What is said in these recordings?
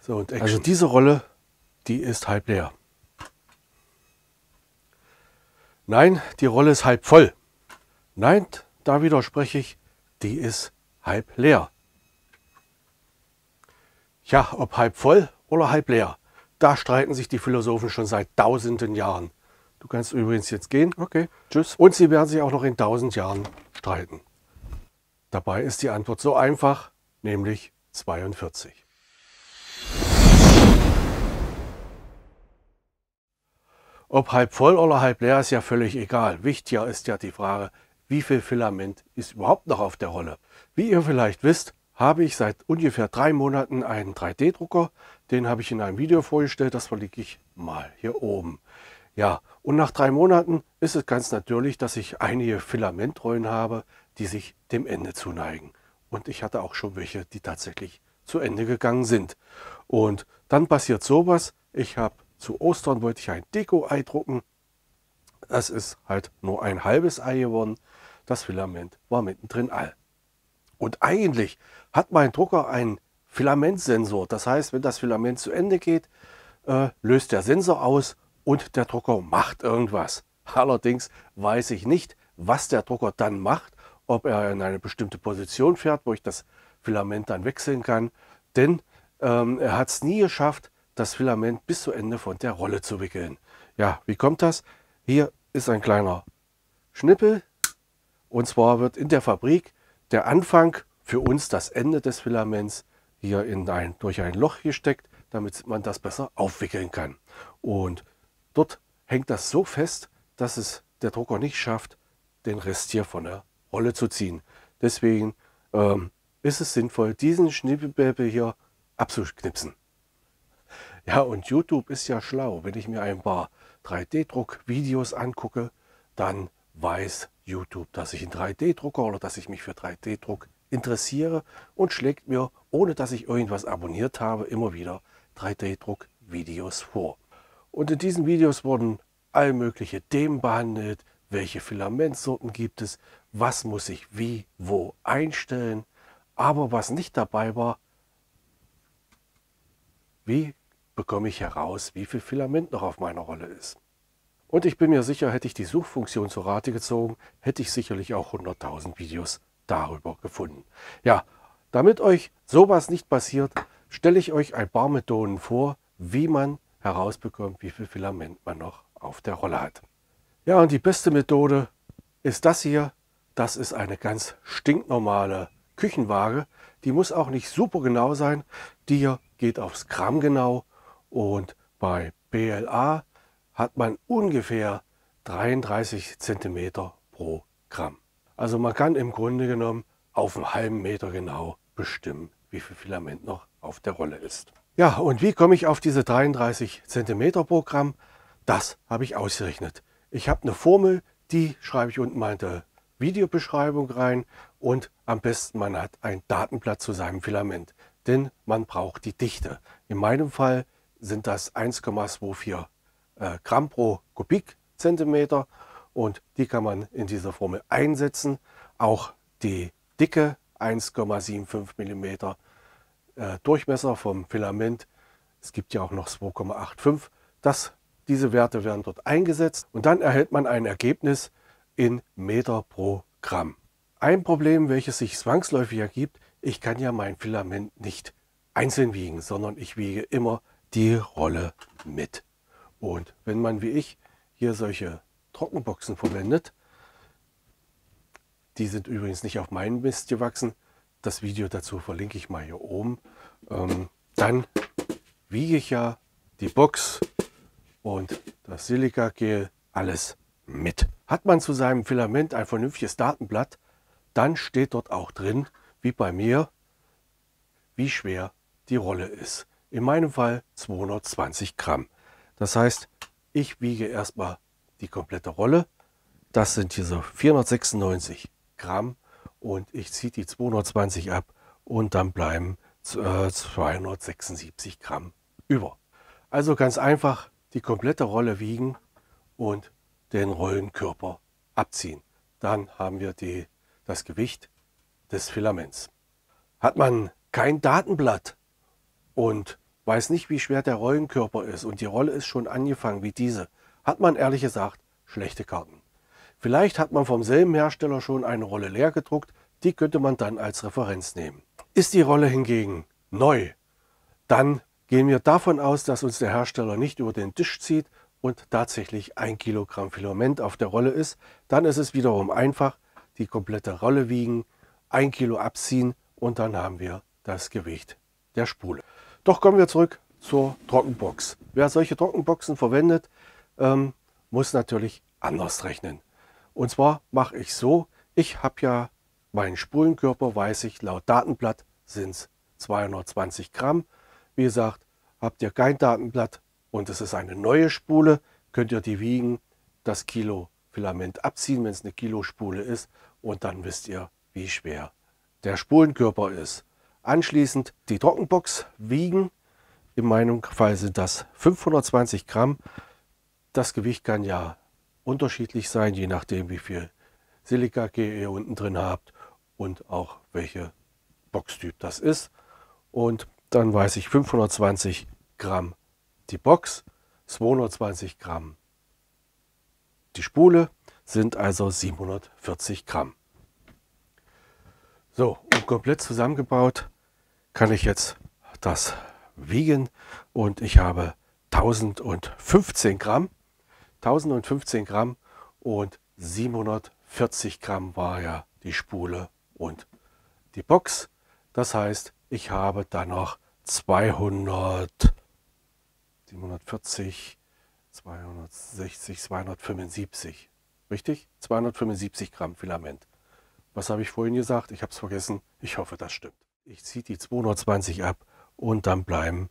So, und also diese Rolle, die ist halb leer. Nein, die Rolle ist halb voll. Nein, da widerspreche ich, die ist halb leer. Ja, ob halb voll oder halb leer, da streiten sich die Philosophen schon seit tausenden Jahren. Du kannst übrigens jetzt gehen, okay, tschüss. Und sie werden sich auch noch in 1000 Jahren streiten. Dabei ist die Antwort so einfach, nämlich 42. Ob halb voll oder halb leer ist ja völlig egal. Wichtiger ist ja die Frage, wie viel Filament ist überhaupt noch auf der Rolle. Wie ihr vielleicht wisst, habe ich seit ungefähr 3 Monaten einen 3D-Drucker. Den habe ich in einem Video vorgestellt, das verlinke ich mal hier oben. Ja, und nach 3 Monaten ist es ganz natürlich, dass ich einige Filamentrollen habe, die sich dem Ende zuneigen. Und ich hatte auch schon welche, die tatsächlich zu Ende gegangen sind. Und dann passiert sowas. Ich habe zu Ostern wollte ich ein Deko-Ei drucken. Das ist halt nur ein halbes Ei geworden. Das Filament war mittendrin all. Und eigentlich hat mein Drucker einen Filamentsensor. Das heißt, wenn das Filament zu Ende geht, löst der Sensor aus und der Drucker macht irgendwas. Allerdings weiß ich nicht, was der Drucker dann macht, ob er in eine bestimmte Position fährt, wo ich das Filament dann wechseln kann. Denn er hat es nie geschafft, das Filament bis zu Ende von der Rolle zu wickeln. Ja, wie kommt das? Hier ist ein kleiner Schnippel. Und zwar wird in der Fabrik der Anfang für uns das Ende des Filaments hier durch ein Loch gesteckt, damit man das besser aufwickeln kann. Und dort hängt das so fest, dass es der Drucker nicht schafft, den Rest hier von der Rolle zu ziehen. Deswegen ist es sinnvoll, diesen Schnippelbäbel hier abzuknipsen. Ja, und YouTube ist ja schlau. Wenn ich mir ein paar 3D-Druck-Videos angucke, dann weiß YouTube, dass ich einen 3D-Drucker oder dass ich mich für 3D-Druck interessiere und schlägt mir, ohne dass ich irgendwas abonniert habe, immer wieder 3D-Druck-Videos vor. Und in diesen Videos wurden all mögliche Themen behandelt. Welche Filamentsorten gibt es? Was muss ich wie, wo einstellen? Aber was nicht dabei war, wie bekomme ich heraus, wie viel Filament noch auf meiner Rolle ist. Und ich bin mir sicher, hätte ich die Suchfunktion zu Rate gezogen, hätte ich sicherlich auch 100.000 Videos darüber gefunden. Ja, damit euch sowas nicht passiert, stelle ich euch ein paar Methoden vor, wie man herausbekommt, wie viel Filament man noch auf der Rolle hat. Ja, und die beste Methode ist das hier. Das ist eine ganz stinknormale Küchenwaage. Die muss auch nicht super genau sein. Die hier geht aufs Gramm genau. Und bei BLA hat man ungefähr 33 cm pro Gramm. Also man kann im Grunde genommen auf einen halben Meter genau bestimmen, wie viel Filament noch auf der Rolle ist. Ja, und wie komme ich auf diese 33 cm pro Gramm? Das habe ich ausgerechnet. Ich habe eine Formel, die schreibe ich unten mal in der Videobeschreibung rein. Und am besten, man hat ein Datenblatt zu seinem Filament. Denn man braucht die Dichte. In meinem Fall sind das 1,24 Gramm pro Kubikzentimeter und die kann man in dieser Formel einsetzen. Auch die Dicke 1,75 mm Durchmesser vom Filament. Es gibt ja auch noch 2,85. Diese Werte werden dort eingesetzt und dann erhält man ein Ergebnis in Meter pro Gramm. Ein Problem, welches sich zwangsläufig ergibt, ich kann ja mein Filament nicht einzeln wiegen, sondern ich wiege immer die Rolle mit. Und wenn man wie ich hier solche Trockenboxen verwendet, die sind übrigens nicht auf meinen Mist gewachsen, das Video dazu verlinke ich mal hier oben, dann wiege ich ja die Box und das Silikagel alles mit. Hat man zu seinem Filament ein vernünftiges Datenblatt, dann steht dort auch drin, wie bei mir, wie schwer die Rolle ist. In meinem Fall 220 Gramm. Das heißt, ich wiege erstmal die komplette Rolle. Das sind hier so 496 Gramm und ich ziehe die 220 ab und dann bleiben 276 Gramm über. Also ganz einfach die komplette Rolle wiegen und den Rollenkörper abziehen. Dann haben wir das Gewicht des Filaments. Hat man kein Datenblatt und weiß nicht, wie schwer der Rollenkörper ist und die Rolle ist schon angefangen wie diese, hat man ehrlich gesagt schlechte Karten. Vielleicht hat man vom selben Hersteller schon eine Rolle leer gedruckt, die könnte man dann als Referenz nehmen. Ist die Rolle hingegen neu, dann gehen wir davon aus, dass uns der Hersteller nicht über den Tisch zieht und tatsächlich 1 Kilogramm Filament auf der Rolle ist. Dann ist es wiederum einfach, die komplette Rolle wiegen, 1 Kilo abziehen und dann haben wir das Gewicht der Spule. Doch kommen wir zurück zur Trockenbox. Wer solche Trockenboxen verwendet, muss natürlich anders rechnen. Und zwar mache ich so, ich habe ja meinen Spulenkörper, weiß ich, laut Datenblatt sind es 220 Gramm. Wie gesagt, habt ihr kein Datenblatt und es ist eine neue Spule, könnt ihr die wiegen, das Kilo Filament abziehen, wenn es eine Kilospule ist, und dann wisst ihr, wie schwer der Spulenkörper ist. Anschließend die Trockenbox wiegen. In meinem Fall sind das 520 Gramm. Das Gewicht kann ja unterschiedlich sein, je nachdem, wie viel Silikagel ihr unten drin habt und auch welche Boxtyp das ist. Und dann weiß ich 520 Gramm die Box, 220 Gramm die Spule, sind also 740 Gramm. So, und komplett zusammengebaut kann ich jetzt das wiegen und ich habe 1015 Gramm. 1015 Gramm und 740 Gramm war ja die Spule und die Box. Das heißt, ich habe dann noch 740, 260, 275. Richtig? 275 Gramm Filament. Was habe ich vorhin gesagt? Ich habe es vergessen. Ich hoffe, das stimmt. Ich ziehe die 220 ab und dann bleiben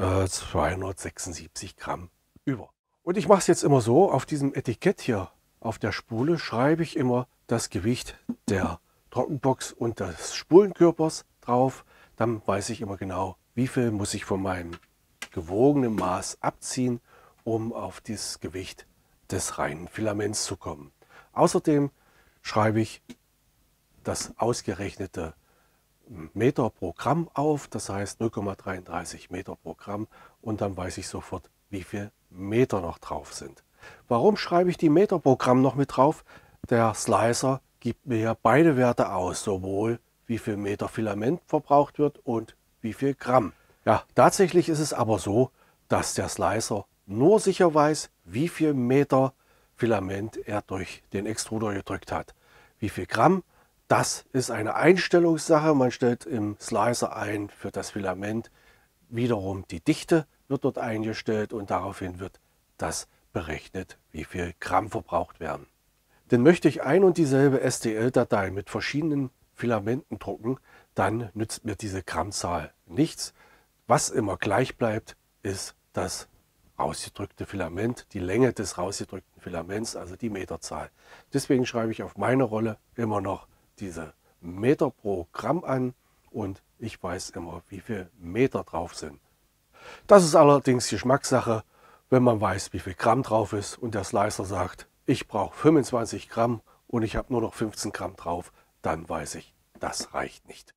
276 Gramm über. Und ich mache es jetzt immer so, auf diesem Etikett hier auf der Spule schreibe ich immer das Gewicht der Trockenbox und des Spulenkörpers drauf. Dann weiß ich immer genau, wie viel muss ich von meinem gewogenen Maß abziehen, um auf das Gewicht des reinen Filaments zu kommen. Außerdem schreibe ich das ausgerechnete Meter pro Gramm auf, das heißt 0,33 Meter pro Gramm, und dann weiß ich sofort, wie viel Meter noch drauf sind. Warum schreibe ich die Meter pro Gramm noch mit drauf? Der Slicer gibt mir ja beide Werte aus, sowohl wie viel Meter Filament verbraucht wird und wie viel Gramm. Ja, tatsächlich ist es aber so, dass der Slicer nur sicher weiß, wie viel Meter Filament er durch den Extruder gedrückt hat. Wie viel Gramm, das ist eine Einstellungssache. Man stellt im Slicer ein für das Filament. Wiederum die Dichte wird dort eingestellt und daraufhin wird das berechnet, wie viel Gramm verbraucht werden. Denn möchte ich ein und dieselbe STL-Datei mit verschiedenen Filamenten drucken, dann nützt mir diese Grammzahl nichts. Was immer gleich bleibt, ist das rausgedrückte Filament, die Länge des rausgedrückten Filaments, also die Meterzahl. Deswegen schreibe ich auf meine Rolle immer noch diese Meter pro Gramm an und ich weiß immer, wie viel Meter drauf sind. Das ist allerdings Geschmackssache, wenn man weiß, wie viel Gramm drauf ist und der Slicer sagt, ich brauche 25 Gramm und ich habe nur noch 15 Gramm drauf, dann weiß ich, das reicht nicht.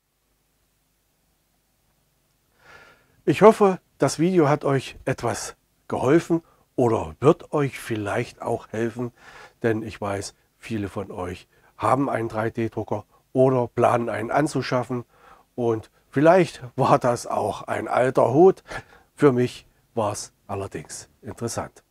Ich hoffe, das Video hat euch etwas geholfen oder wird euch vielleicht auch helfen, denn ich weiß, viele von euch haben einen 3D-Drucker oder planen einen anzuschaffen und vielleicht war das auch ein alter Hut. Für mich war es allerdings interessant.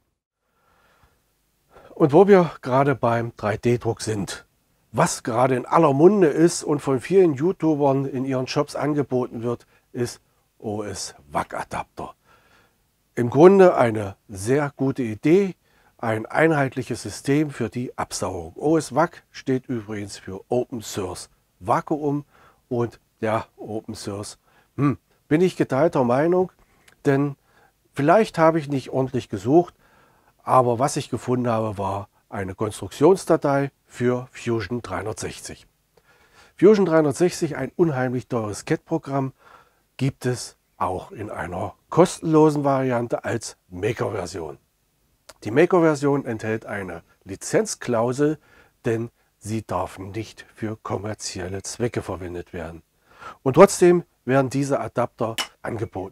Und wo wir gerade beim 3D-Druck sind, was gerade in aller Munde ist und von vielen YouTubern in ihren Shops angeboten wird, ist OS-WAC-Adapter. Im Grunde eine sehr gute Idee, ein einheitliches System für die Absaugung. OS-WAC steht übrigens für Open Source Vakuum und ja, Open Source, bin ich geteilter Meinung, denn vielleicht habe ich nicht ordentlich gesucht, aber was ich gefunden habe, war eine Konstruktionsdatei für Fusion 360. Fusion 360, ein unheimlich teures CAD-Programm, gibt es auch in einer kostenlosen Variante als Maker-Version. Die Maker-Version enthält eine Lizenzklausel, denn sie darf nicht für kommerzielle Zwecke verwendet werden. Und trotzdem werden diese Adapter angeboten.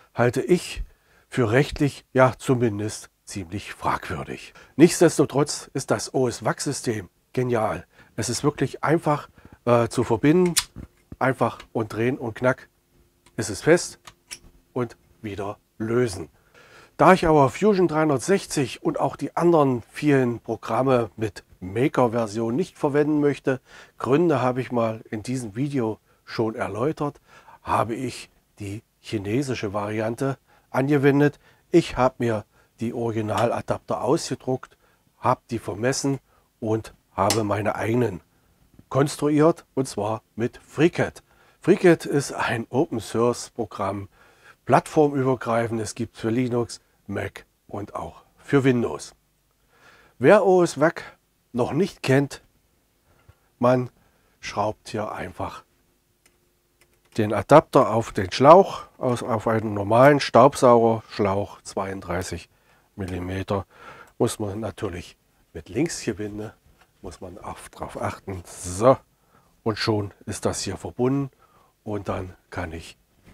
halte ich für rechtlich, ja zumindest ziemlich fragwürdig. Nichtsdestotrotz ist das OS-WAC-System genial. Es ist wirklich einfach zu verbinden, einfach und drehen und knack, ist es fest und wieder lösen. Da ich aber Fusion 360 und auch die anderen vielen Programme mit Maker-Version nicht verwenden möchte, Gründe habe ich mal in diesem Video schon erläutert, habe ich die chinesische Variante angewendet. Ich habe mir die Originaladapter ausgedruckt, habe die vermessen und habe meine eigenen konstruiert, und zwar mit FreeCAD. FreeCAD ist ein Open-Source-Programm, plattformübergreifend. Es gibt für Linux, Mac und auch für Windows. Wer OS/WAC noch nicht kennt, man schraubt hier einfach den Adapter auf den Schlauch, auf einen normalen Staubsaugerschlauch, 32 mm. Muss man natürlich mit Linksgebinde, muss man auch darauf achten. So, und schon ist das hier verbunden und dann kann ich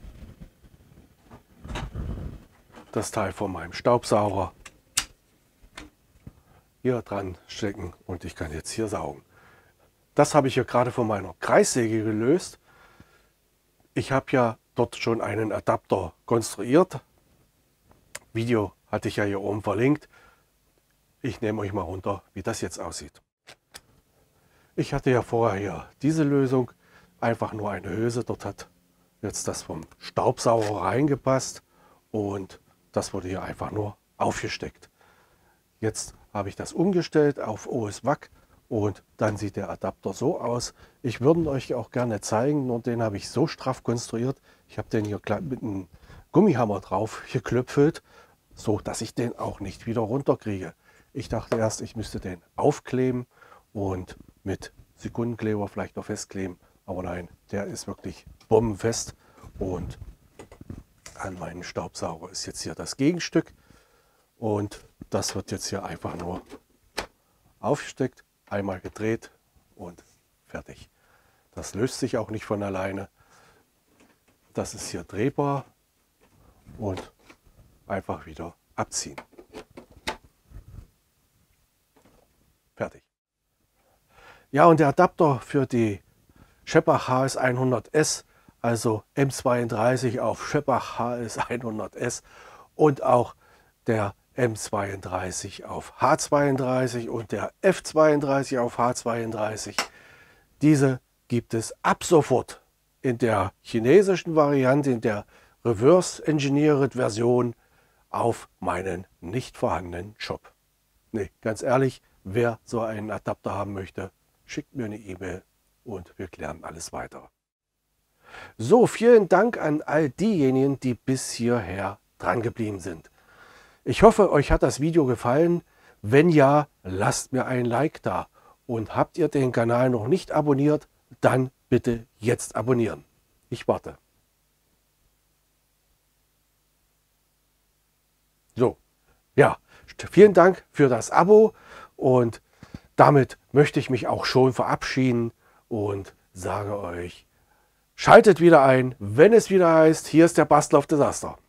das Teil von meinem Staubsauger hier dran stecken und ich kann jetzt hier saugen. Das habe ich hier gerade von meiner Kreissäge gelöst. Ich habe ja dort schon einen Adapter konstruiert. Video hatte ich ja hier oben verlinkt. Ich nehme euch mal runter, wie das jetzt aussieht. Ich hatte ja vorher hier diese Lösung, einfach nur eine Hülse. Dort hat jetzt das vom Staubsauger reingepasst und das wurde hier einfach nur aufgesteckt. Jetzt habe ich das umgestellt auf OS/WAC und dann sieht der Adapter so aus. Ich würde euch auch gerne zeigen, nur den habe ich so straff konstruiert. Ich habe den hier mit einem Gummihammer drauf geklöpfelt, so dass ich den auch nicht wieder runterkriege. Ich dachte erst, ich müsste den aufkleben und mit Sekundenkleber vielleicht noch festkleben, aber nein, der ist wirklich bombenfest und an meinem Staubsauger ist jetzt hier das Gegenstück und das wird jetzt hier einfach nur aufgesteckt, einmal gedreht und fertig. Das löst sich auch nicht von alleine. Das ist hier drehbar und einfach wieder abziehen. Fertig. Ja, und der Adapter für die Scheppach HS100S, also M32 auf Scheppach HS100S und auch der M32 auf H32 und der F32 auf H32. Diese gibt es ab sofort in der chinesischen Variante, in der Reverse Engineered Version auf meinen nicht vorhandenen Shop. Nee, ganz ehrlich, wer so einen Adapter haben möchte, schickt mir eine E-Mail und wir klären alles weiter. So, vielen Dank an all diejenigen, die bis hierher dran geblieben sind. Ich hoffe, euch hat das Video gefallen. Wenn ja, lasst mir ein Like da. Und habt ihr den Kanal noch nicht abonniert, dann bitte jetzt abonnieren. Ich warte. So, ja, vielen Dank für das Abo und damit möchte ich mich auch schon verabschieden und sage euch, schaltet wieder ein, wenn es wieder heißt, hier ist der Bastler of Disaster.